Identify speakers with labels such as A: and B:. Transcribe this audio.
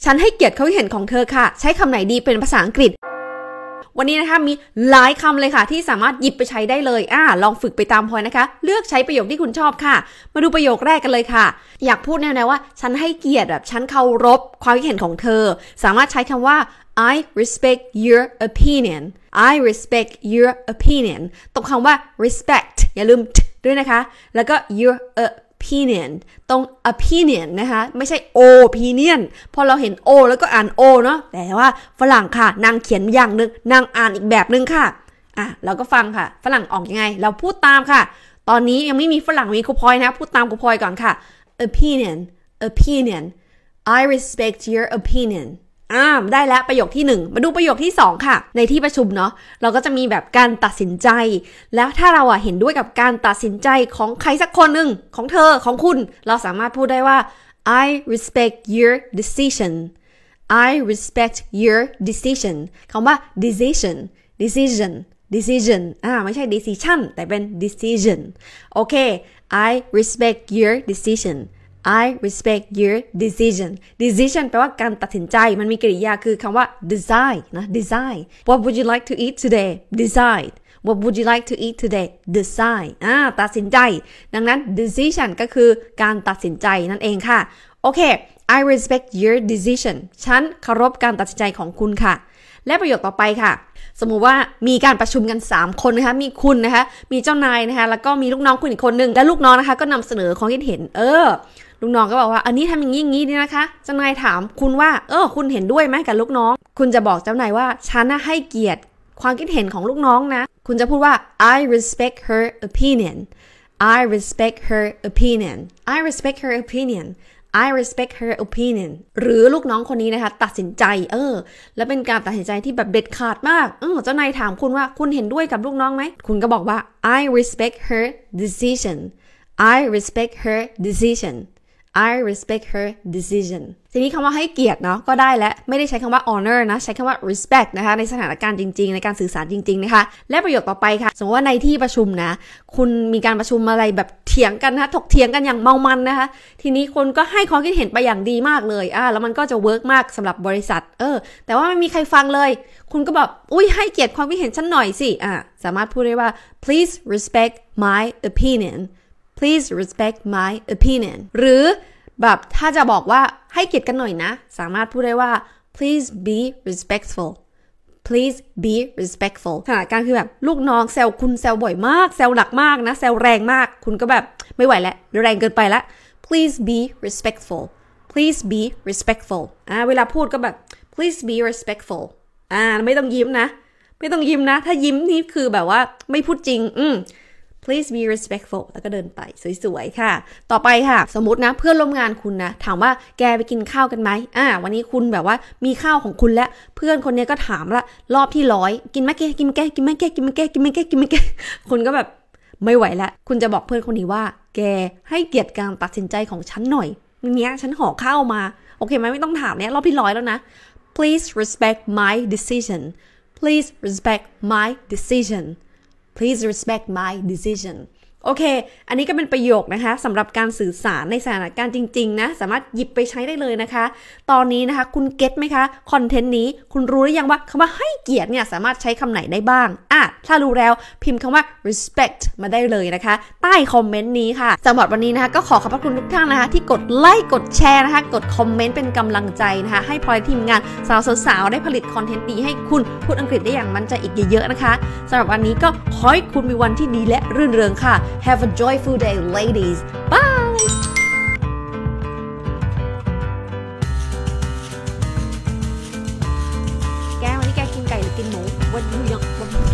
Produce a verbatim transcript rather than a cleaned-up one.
A: ฉันให้เกียรติความคิดเห็นของเธอค่ะใช้คำไหนดีเป็นภาษาอังกฤษวันนี้นะคะมีหลายคำเลยค่ะที่สามารถหยิบไปใช้ได้เลยอ่าลองฝึกไปตามพลอยนะคะเลือกใช้ประโยคที่คุณชอบค่ะมาดูประโยคแรกกันเลยค่ะอยากพูดแนวๆว่าฉันให้เกียรติแบบฉันเคารพความคิดเห็นของเธอสามารถใช้คำว่า I respect your opinion I respect your opinion ตรงคำว่า respect อย่าลืม t ด้วยนะคะแล้วก็ your opinion ตรง opinion นะคะไม่ใช่ opinion พอเราเห็น o แล้วก็อ่าน o เนาะแต่ว่าฝรั่งค่ะนางเขียนอย่างนึงนางอ่านอีกแบบนึงค่ะอ่ะเราก็ฟังค่ะฝรั่งออกยังไงเราพูดตามค่ะตอนนี้ยังไม่มีฝรั่งมีครูพลอยนะพูดตามครูพลอยก่อนค่ะ opinion opinion I respect your opinionอ่าได้แล้วประโยคที่หนึ่งมาดูประโยคที่สองค่ะในที่ประชุมเนาะเราก็จะมีแบบการตัดสินใจแล้วถ้าเราอ่ะเห็นด้วยกับการตัดสินใจของใครสักคนหนึ่งของเธอของคุณเราสามารถพูดได้ว่า I respect your decision I respect your decision คำว่า decision decision decision อ่าไม่ใช่ decision แต่เป็น decision โอเค I respect your decision I respect your decision decision แปลว่าการตัดสินใจมันมีกริยาคือคำว่า decide นะ decide What would you like to eat today decide What would you like to eat today decide อ่าตัดสินใจดังนั้น decision ก็คือการตัดสินใจนั่นเองค่ะโอเค I respect your decision ฉันเคารพการตัดสินใจของคุณค่ะและประโยคต่อไปค่ะสมมุติว่ามีการประชุมกันสามคนนะคะมีคุณนะคะมีเจ้านายนะคะแล้วก็มีลูกน้องคุณอีกคนนึงและลูกน้องนะคะก็นำเสนอความคิดเห็นเออลูกน้องก็บอกว่าอันนี้ทำอย่างนี้อย่างนี้ดีนะคะเจ้านายถามคุณว่าเออคุณเห็นด้วยไหมกับลูกน้องคุณจะบอกเจ้านายว่าฉันน่ะให้เกียรติความคิดเห็นของลูกน้องนะคุณจะพูดว่า I respect her opinion I respect her opinion I respect her opinion I respect her opinion หรือลูกน้องคนนี้นะคะตัดสินใจเออแล้วเป็นการตัดสินใจที่แบบเด็ดขาดมากเออเจ้านายถามคุณว่าคุณเห็นด้วยกับลูกน้องไหมคุณก็บอกว่า I respect her decision I respect her decision I respect her decision ทีนี้คำว่าให้เกียรติเนาะก็ได้แล้วไม่ได้ใช้คำว่า honor นะใช้คำว่า respect นะคะในสถานการณ์จริงๆในการสื่อสารจริงๆนะคะและประโยคต่อไปค่ะสมมติว่าในที่ประชุมนะคุณมีการประชุมอะไรแบบเถียงกันนะคะถกเถียงกันอย่างเมามันนะคะทีนี้คนก็ให้ความคิดเห็นไปอย่างดีมากเลยอ่าแล้วมันก็จะเวิร์กมากสำหรับบริษัทเออแต่ว่าไม่มีใครฟังเลยคุณก็แบบอุ้ยให้เกียรติความคิดเห็นฉันหน่อยสิอ่าสามารถพูดได้ว่า please respect my opinion please respect my opinion หรือแบบถ้าจะบอกว่าให้เกียรติกันหน่อยนะสามารถพูดได้ว่า please be respectful please be respectful ขณะการคือแบบลูกน้องแซวคุณแซวบ่อยมากแซวหนักมากนะแซวแรงมากคุณก็แบบไม่ไหวแล้วแรงเกินไปละ please be respectful please be respectful อ่าเวลาพูดก็แบบ please be respectful อ่าไม่ต้องยิ้มนะไม่ต้องยิ้มนะถ้ายิ้มนี่คือแบบว่าไม่พูดจริงอืมplease be respectful แล้วก็เดินไปสวยๆค่ะต่อไปค่ะสมมตินะเพื่อนร่วมงานคุณนะถามว่าแกไปกินข้าวกันไหมอ่าวันนี้คุณแบบว่ามีข้าวของคุณแล้วเพื่อนคนนี้ก็ถามละรอบที่ร้อยกินไหมแกกินไหมแกกินไหมแกกินไหมแกกินไหมแกกินไหมแกคุณก็แบบไม่ไหวละคุณจะบอกเพื่อนคนนี้ว่าแกให้เกียรติการตัดสินใจของฉันหน่อยเนี้ยฉันห่อข้าวมาโอเคไหมไม่ต้องถามเนี้ยรอบที่ร้อยแล้วนะ please respect my decision please respect my decision Please respect my decision โอเคอันนี้ก็เป็นประโยคนะคะสำหรับการสื่อสารในสถานการณ์จริงๆนะสามารถหยิบไปใช้ได้เลยนะคะตอนนี้นะคะคุณเก็ตไหมคะคอนเทนต์นี้คุณรู้หรือยังว่าคำว่าให้เกียรติเนี่ยสามารถใช้คำไหนได้บ้างอ่ะถ้ารู้แล้วพิมพ์คำว่า respect มาได้เลยนะคะใต้คอมเมนต์นี้ค่ะสำหรับวันนี้นะคะก็ขอขอบพระคุณทุกท่านนะคะที่กดไลค์กดแชร์นะคะกดคอมเมนต์เป็นกำลังใจนะคะให้พลอยทีมงานสาวๆได้ผลิตคอนเทนต์ดีให้คุณพูดอังกฤษได้อย่างมั่นใจอีกเยอะๆนะคะสำหรับวันนี้ก็ขอให้คุณมีวันที่ดีและรื่นเริงค่ะ Have a joyful day ladies bye แกวันนี้แกกินไก่หรือกินหมูวันนี้ยัง